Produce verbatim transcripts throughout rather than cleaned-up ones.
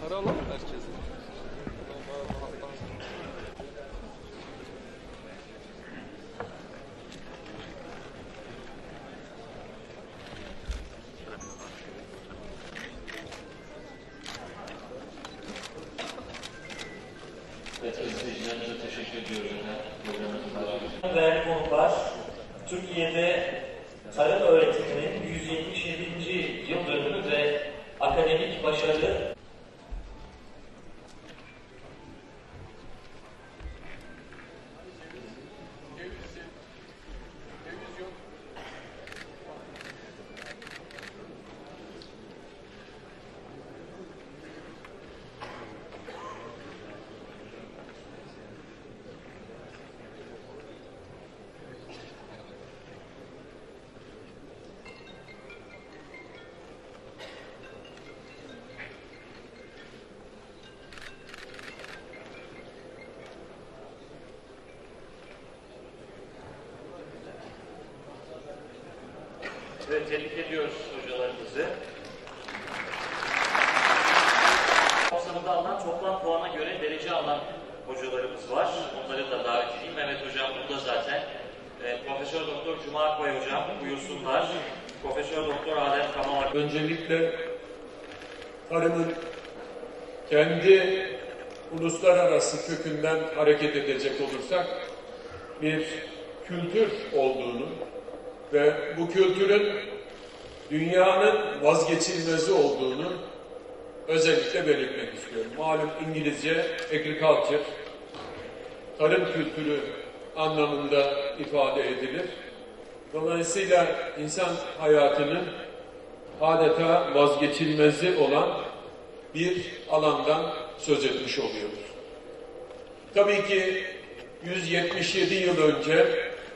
Aralım herkese. Evet, izleyicilerimize teşekkür ediyoruz efendim. Değerli konuklar, Türkiye'de tarım öğretiminin yüz yetmiş yedinci yıl dönümü ve akademik başarı Evet, tebrik ediyoruz hocalarımızı. Kapsamında alınan toplam puana göre derece alan hocalarımız var. Onları da davet edeyim. Mehmet Hocam burada zaten. E, Profesör Doktor Cuma Akbay Hocam buyursunlar. Profesör Doktor Adem Kamal. Öncelikle tarımın kendi uluslararası kökünden hareket edecek olursak bir kültür olduğunu ve bu kültürün dünyanın vazgeçilmezi olduğunu özellikle belirtmek istiyorum. Malum İngilizce agriculture, tarım kültürü anlamında ifade edilir. Dolayısıyla insan hayatının adeta vazgeçilmezi olan bir alandan söz etmiş oluyoruz. Tabii ki yüz yetmiş yedi yıl önce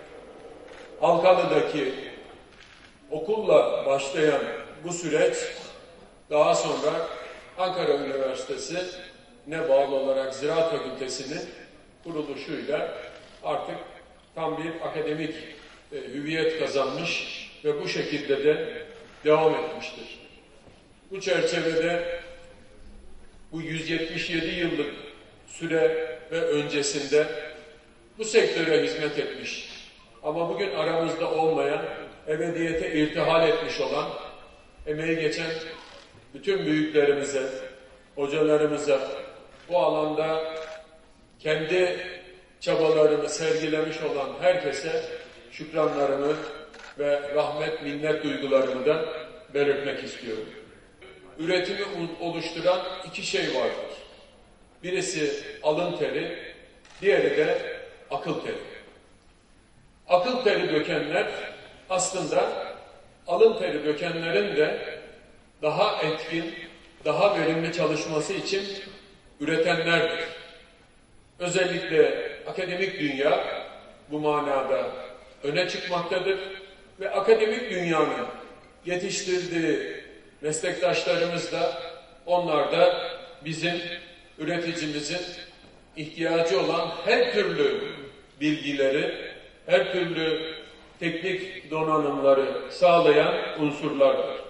Halkalı'daki okulla başlayan bu süreç daha sonra Ankara Üniversitesi'ne bağlı olarak Ziraat Fakültesi'nin kuruluşuyla artık tam bir akademik e, hüviyet kazanmış ve bu şekilde de devam etmiştir. Bu çerçevede bu yüz yetmiş yedi yıllık süre ve öncesinde bu sektöre hizmet etmiş ama bugün aramızda olmayan, ebediyete irtihal etmiş olan, emeği geçen bütün büyüklerimize, hocalarımıza, bu alanda kendi çabalarını sergilemiş olan herkese şükranlarımı ve rahmet, minnet duygularımı da belirtmek istiyorum. Üretimi oluşturan iki şey vardır. Birisi alın teri, diğeri de akıl teri. Akıl teri dökenler aslında alın teri dökenlerin de daha etkin, daha verimli çalışması için üretenlerdir. Özellikle akademik dünya bu manada öne çıkmaktadır ve akademik dünyanın yetiştirdiği meslektaşlarımız da onlar da bizim üreticimizin ihtiyacı olan her türlü bilgileri, her türlü teknik donanımları sağlayan unsurlardır.